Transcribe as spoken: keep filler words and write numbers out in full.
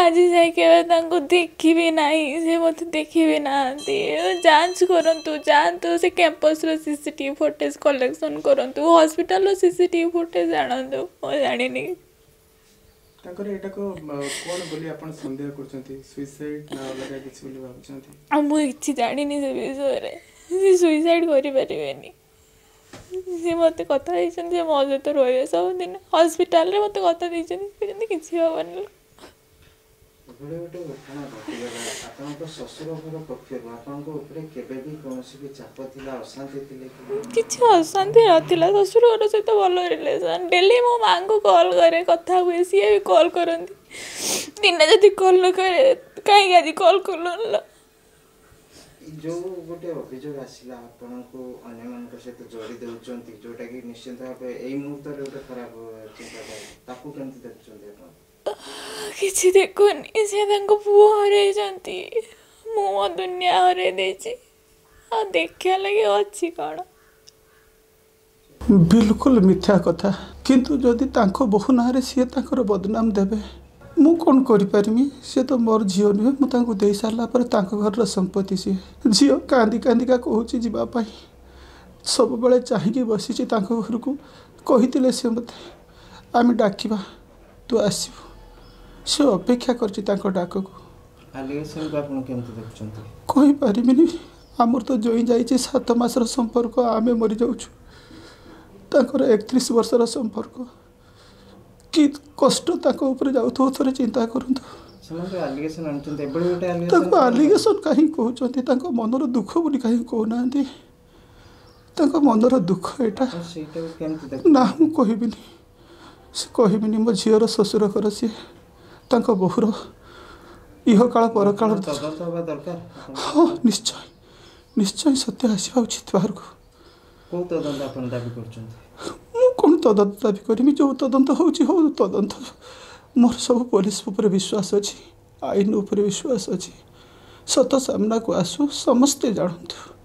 आज जाके देखी ना से मत देखी ना जांच करंतु जानतु से कैंपस रो सीसीटीवी फुटेज कलेक्शन करंतु हॉस्पिटल रो सीसीटीवी फुटेज जानतु मो जानिनी ताकर एटा को कोन बोली आपण संदेह करछंती सुसाइड ना लगा किछ बोली भाबछंती आ मु इछि जानिनी से विषय रे से सुसाइड करि परिबेनी से मत कथा दैछन जे मो सहित रोए सब दिन हॉस्पिटल रे मत कथा दैछन कि किछि होबन बड़े बड़े घटना घटिगला आपनको ससुर घर पक्षर आपनको ऊपर केबे भी कोनोसी भी चाप थिला अशांति थिले किछ अशांति नथिला ससुर घर सहित भलो रिलेशन डेली मो मां को कॉल करे कथा हुए सी भी कॉल करंती दिन जदी कॉल न करे काई गादी कॉल करलन जो गोटे अभियोग आसिला आपनको अन्य मान के सहित जोड़ी देउचंती जोटा कि निश्चित भाबे एई मुहूर्त रे गोटे खराब चिंता ताकू केमति देखचंती आपण किसी देखुनी से तांको पुओ हरे जानती मो दुनिया हरे देची आ देखिया लगे अच्छी कौन बिल्कुल मिथ्या कथा किंतु जदि तांको बहु नारे सी तांकर बदनाम देबे मु कौन करि पारिमी से तो मोर झियो नुहे मु तांको दे सारला पर तांको घर रो संपत्ति सी झियो कांदी कांदी का कहूची जीवा पाई सब बेले चाहिकी बसिची तांको घर को कहितिले से मते आमी डाकिबा तू आसीबो से अपेक्षा करछि तांको डाक को एलिगेशन को आपण केमति देखछंती कहि पारिबिनी हमर तो जोई जाईछि सात मास रो संपर्क आमे मरि जाउछु तांकर एकतीस वर्ष रो संपर्क कि कष्ट ताको ऊपर जाउथो थोरे चिंता करंतु समस्त एलिगेशन आणचंती बडे बडे एलिगेशन ताको एलिगेशन काहे कहउचंती तांको मनर दुख बोली काहे कहउनांती तांको मनर दुख एटा सेटा केमति देख ना मु कहिबिनी से कहिबिनी मो झियर ससुर कर से तांको बहुर इह काल पर काल दरकार हाँ निश्चय निश्चय सत्य आसवा उचित बाहर को को तदंत आपण दाबी करछंती मु कोन तदंत दाबी करमी जो तदंत होउची हो तदंत मोर सब पुलिस ऊपर विश्वास अछि आईन ऊपर विश्वास अछि सत सामना को आसु समस्ते जानतु।